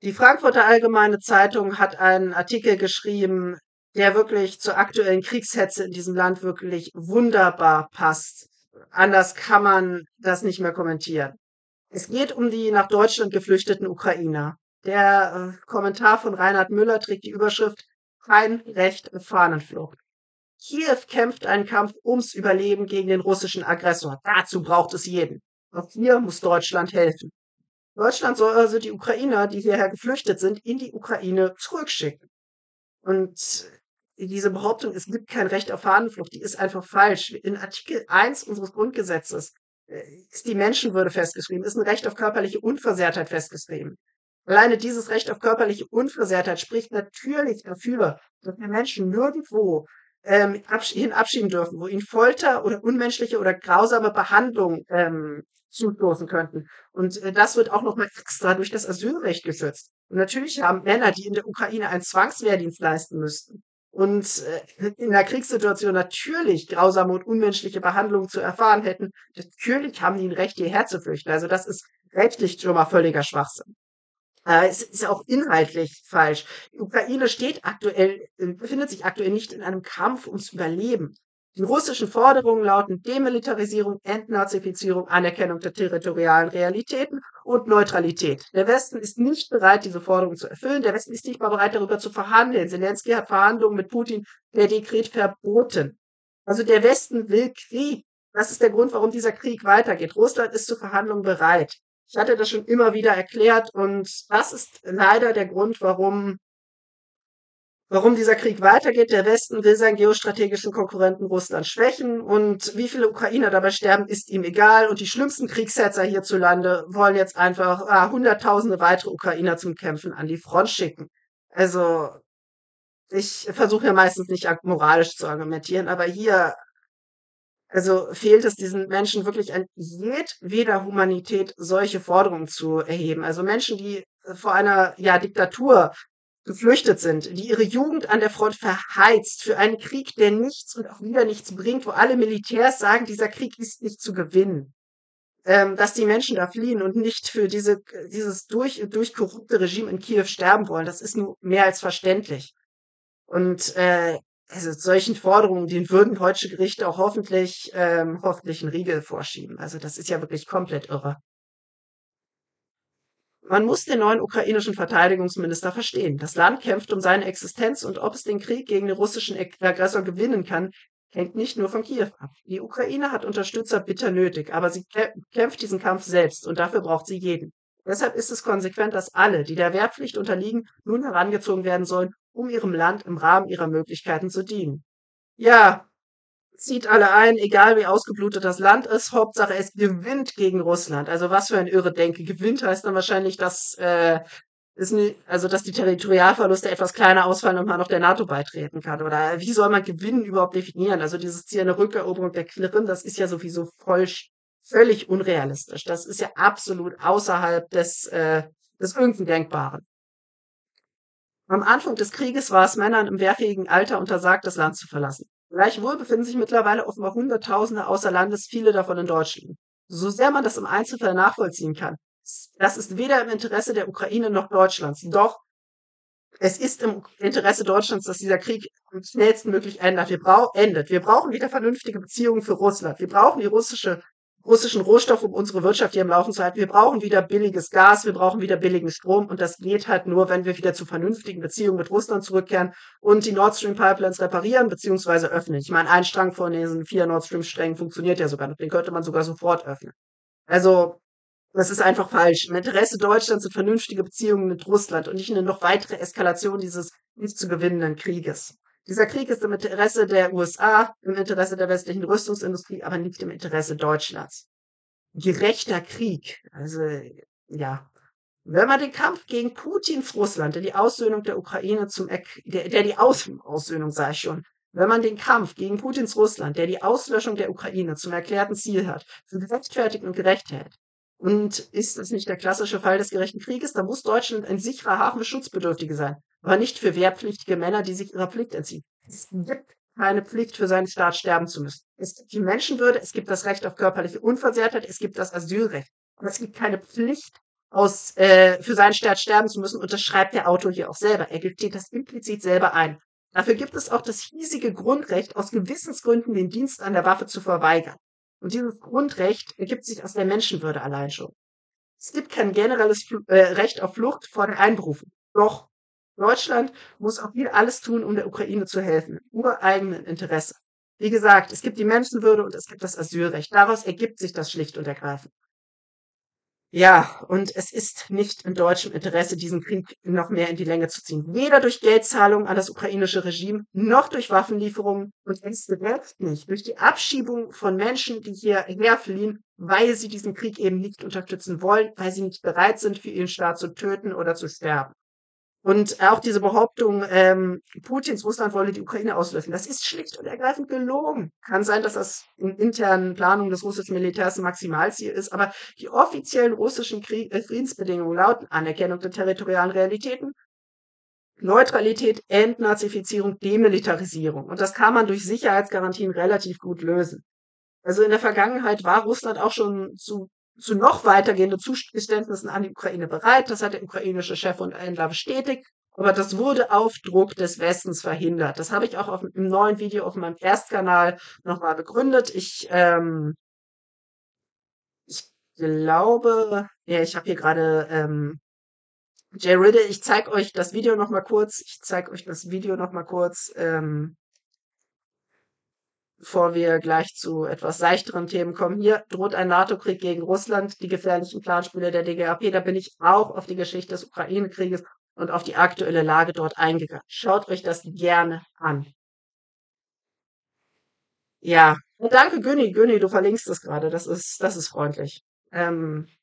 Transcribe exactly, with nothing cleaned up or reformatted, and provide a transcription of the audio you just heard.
Die Frankfurter Allgemeine Zeitung hat einen Artikel geschrieben, der wirklich zur aktuellen Kriegshetze in diesem Land wirklich wunderbar passt. Anders kann man das nicht mehr kommentieren. Es geht um die nach Deutschland geflüchteten Ukrainer. Der äh, Kommentar von Reinhard Müller trägt die Überschrift Kein Recht auf Fahnenflucht. Kiew kämpft einen Kampf ums Überleben gegen den russischen Aggressor. Dazu braucht es jeden. Auch hier muss Deutschland helfen. Deutschland soll also die Ukrainer, die hierher geflüchtet sind, in die Ukraine zurückschicken. Und diese Behauptung, es gibt kein Recht auf Fahnenflucht, die ist einfach falsch. In Artikel eins unseres Grundgesetzes äh, ist die Menschenwürde festgeschrieben, ist ein Recht auf körperliche Unversehrtheit festgeschrieben. Alleine dieses Recht auf körperliche Unversehrtheit spricht natürlich dafür, dass wir Menschen nirgendwo ähm, absch hin abschieben dürfen, wo ihnen Folter oder unmenschliche oder grausame Behandlung ähm, zustoßen könnten. Und äh, das wird auch nochmal extra durch das Asylrecht geschützt. Und natürlich haben Männer, die in der Ukraine einen Zwangswehrdienst leisten müssten und äh, in der Kriegssituation natürlich grausame und unmenschliche Behandlungen zu erfahren hätten, natürlich haben die ein Recht, hierher zu flüchten. Also das ist rechtlich schon mal völliger Schwachsinn. Äh, es ist auch inhaltlich falsch. Die Ukraine steht aktuell, äh, befindet sich aktuell nicht in einem Kampf ums Überleben. Die russischen Forderungen lauten Demilitarisierung, Entnazifizierung, Anerkennung der territorialen Realitäten und Neutralität. Der Westen ist nicht bereit, diese Forderungen zu erfüllen. Der Westen ist nicht mal bereit, darüber zu verhandeln. Zelensky hat Verhandlungen mit Putin per Dekret verboten. Also der Westen will Krieg. Das ist der Grund, warum dieser Krieg weitergeht. Russland ist zu Verhandlungen bereit. Ich hatte das schon immer wieder erklärt und das ist leider der Grund, warum, warum dieser Krieg weitergeht. Der Westen will seinen geostrategischen Konkurrenten Russland schwächen und wie viele Ukrainer dabei sterben, ist ihm egal. Und die schlimmsten Kriegshetzer hierzulande wollen jetzt einfach ah, Hunderttausende weitere Ukrainer zum Kämpfen an die Front schicken. Also ich versuche ja meistens nicht moralisch zu argumentieren, aber hier also fehlt es diesen Menschen wirklich an jedweder Humanität, solche Forderungen zu erheben. Also Menschen, die äh, vor einer ja, Diktatur geflüchtet sind, die ihre Jugend an der Front verheizt für einen Krieg, der nichts und auch wieder nichts bringt, wo alle Militärs sagen, dieser Krieg ist nicht zu gewinnen. Ähm, dass die Menschen da fliehen und nicht für diese, dieses durch, durch korrupte Regime in Kiew sterben wollen, das ist nur mehr als verständlich. Und äh, also solchen Forderungen, denen würden deutsche Gerichte auch hoffentlich, ähm, hoffentlich einen Riegel vorschieben. Also das ist ja wirklich komplett irre. Man muss den neuen ukrainischen Verteidigungsminister verstehen. Das Land kämpft um seine Existenz und ob es den Krieg gegen den russischen Ag- Aggressor gewinnen kann, hängt nicht nur von Kiew ab. Die Ukraine hat Unterstützer bitter nötig, aber sie kä- kämpft diesen Kampf selbst und dafür braucht sie jeden. Deshalb ist es konsequent, dass alle, die der Wehrpflicht unterliegen, nun herangezogen werden sollen, um ihrem Land im Rahmen ihrer Möglichkeiten zu dienen. Ja, zieht alle ein, egal wie ausgeblutet das Land ist. Hauptsache, es gewinnt gegen Russland. Also was für ein irre Denke. Gewinnt heißt dann wahrscheinlich, dass äh, ist nie, also dass die Territorialverluste etwas kleiner ausfallen und man noch der NATO beitreten kann. Oder wie soll man Gewinnen überhaupt definieren? Also dieses Ziel einer Rückeroberung der Krim, das ist ja sowieso voll, völlig unrealistisch. Das ist ja absolut außerhalb des, äh, des irgendwie Denkbaren. Am Anfang des Krieges war es Männern im wehrfähigen Alter untersagt, das Land zu verlassen. Gleichwohl befinden sich mittlerweile offenbar Hunderttausende außer Landes, viele davon in Deutschland. So sehr man das im Einzelfall nachvollziehen kann, das ist weder im Interesse der Ukraine noch Deutschlands. Doch es ist im Interesse Deutschlands, dass dieser Krieg am schnellstmöglich ändert. Wir brau endet. Wir brauchen wieder vernünftige Beziehungen für Russland. Wir brauchen die russische, russischen Rohstoffe, um unsere Wirtschaft hier am Laufen zu halten. Wir brauchen wieder billiges Gas. Wir brauchen wieder billigen Strom. Und das geht halt nur, wenn wir wieder zu vernünftigen Beziehungen mit Russland zurückkehren und die Nord Stream Pipelines reparieren bzw. öffnen. Ich meine, ein Strang von diesen vier Nord Stream Strängen funktioniert ja sogar noch. Den könnte man sogar sofort öffnen. Also das ist einfach falsch. Im Interesse Deutschlands sind vernünftige Beziehungen mit Russland und nicht eine noch weitere Eskalation dieses nicht zu gewinnenden Krieges. Dieser Krieg ist im Interesse der U S A, im Interesse der westlichen Rüstungsindustrie, aber nicht im Interesse Deutschlands. Gerechter Krieg. Also, ja. Wenn man den Kampf gegen Putins Russland, der die Aussöhnung der Ukraine zum, Erk der, der die Aus Aussöhnung sage ich schon, wenn man den Kampf gegen Putins Russland, der die Auslöschung der Ukraine zum erklärten Ziel hat, für gerechtfertigt und gerecht hält, und ist das nicht der klassische Fall des gerechten Krieges, dann muss Deutschland ein sicherer Hafen für Schutzbedürftige sein, aber nicht für wehrpflichtige Männer, die sich ihrer Pflicht entziehen. Es gibt keine Pflicht, für seinen Staat sterben zu müssen. Es gibt die Menschenwürde, es gibt das Recht auf körperliche Unversehrtheit, es gibt das Asylrecht. Aber es gibt keine Pflicht, aus, äh, für seinen Staat sterben zu müssen. Und das schreibt der Autor hier auch selber. Er gesteht das implizit selber ein. Dafür gibt es auch das hiesige Grundrecht, aus Gewissensgründen den Dienst an der Waffe zu verweigern. Und dieses Grundrecht ergibt sich aus der Menschenwürde allein schon. Es gibt kein generelles Fl äh, Recht auf Flucht vor der Einberufung. Doch Deutschland muss auch hier alles tun, um der Ukraine zu helfen, im ureigenen Interesse. Wie gesagt, es gibt die Menschenwürde und es gibt das Asylrecht. Daraus ergibt sich das schlicht und ergreifend. Ja, und es ist nicht in deutschem Interesse, diesen Krieg noch mehr in die Länge zu ziehen. Weder durch Geldzahlungen an das ukrainische Regime, noch durch Waffenlieferungen und erst recht nicht durch die Abschiebung von Menschen, die hierher fliehen, weil sie diesen Krieg eben nicht unterstützen wollen, weil sie nicht bereit sind, für ihren Staat zu töten oder zu sterben. Und auch diese Behauptung, ähm, Putins Russland wolle die Ukraine auslöschen, das ist schlicht und ergreifend gelogen. Kann sein, dass das in internen Planungen des russischen Militärs ein Maximalziel ist, aber die offiziellen russischen Krieg äh, Friedensbedingungen lauten Anerkennung der territorialen Realitäten, Neutralität, Entnazifizierung, Demilitarisierung. Und das kann man durch Sicherheitsgarantien relativ gut lösen. Also in der Vergangenheit war Russland auch schon zu, zu noch weitergehenden Zugeständnissen an die Ukraine bereit. Das hat der ukrainische Chef und Händler bestätigt. Aber das wurde auf Druck des Westens verhindert. Das habe ich auch auf, im neuen Video auf meinem Erstkanal nochmal begründet. Ich, ähm, ich glaube, ja, ich habe hier gerade ähm, Jay Ridde, ich zeige euch das Video nochmal kurz. Ich zeige euch das Video nochmal kurz. Ähm, bevor wir gleich zu etwas seichteren Themen kommen. Hier droht ein NATO-Krieg gegen Russland, die gefährlichen Planspiele der D G A P. Da bin ich auch auf die Geschichte des Ukraine-Krieges und auf die aktuelle Lage dort eingegangen. Schaut euch das gerne an. Ja, danke, Günni. Günni, du verlinkst es gerade. Das ist, das ist freundlich. Ähm,